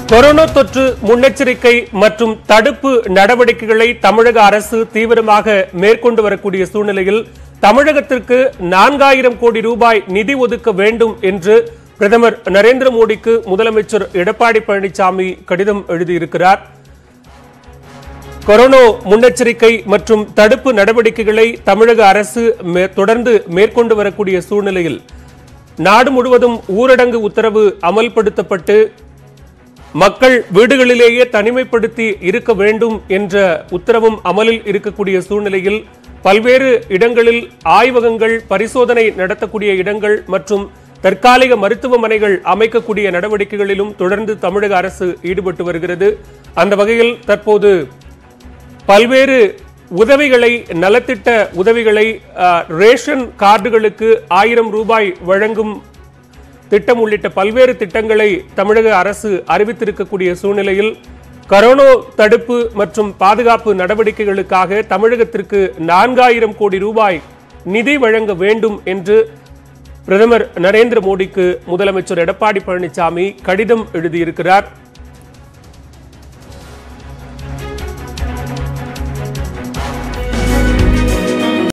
Corona தொற்று முன்னெச்சரிக்கை மற்றும் தடுப்பு நடவடிக்கைகளை தமிழக அரசு தீவிரமாக மேற்கொண்டு வரக்கூடிய சூழ்நிலையில் தமிழகத்திற்கு 4000 கோடி ரூபாய் நிதி ஒதுக்க வேண்டும் என்று பிரதமர் நரேந்திர மோடிக்கு முதலமைச்சர் எடப்பாடி பழனிசாமி கடிதம் எழுதியிருக்கிறார். கொரோனா முன்னெச்சரிக்கை மற்றும் தடுப்பு நடவடிக்கைகளை தமிழக அரசு தொடர்ந்து மேற்கொண்டு வரக்கூடிய சூழ்நிலையில் நாடு முழுவதும் ஊரடங்கு உத்தரவு அமல்படுத்தப்பட்டு மக்கள் வீடுகளிலேயே தனிமைப்படுத்தி இருக்க வேண்டும் என்ற உத்தரவும் அமலில் இருக்கக்கூடிய சூழ்நிலையில் பல்வேறு இடங்களில் ஆய்வகங்கள், பரிசோதனை நடத்தக்கூடிய இடங்கள் மற்றும் தற்காலிக மருத்துவமனைகள் அமைக்கக்கூடிய நடவடிக்கைகளிலும் தொடர்ந்து தமிழக அரசு ஈடுபட்டு வருகிறது. அந்த வகையில் தற்போது பல்வேறு உதவிகளை, நலத்திட்ட உதவிகளை, ரேஷன் கார்டுகளுக்கு 1000 ரூபாய் வழங்கும் திட்டம் உள்ளிட்ட பல்வேறு திட்டங்களை தமிழக அரசு அறிவித்திருக்கக்கூடிய சூழ்நிலையில் கொரோனா தடுப்பு மற்றும் பாதுகாப்பு நடவடிக்கைகளுக்காக தமிழகத்திற்கு 4000 கோடி ரூபாய் நிதி வழங்க வேண்டும் என்று பிரதமர் நரேந்திர மோடிக்கு முதலமைச்சர் எடப்பாடி பழனிசாமி கடிதம் எழுதியிருக்கிறார்.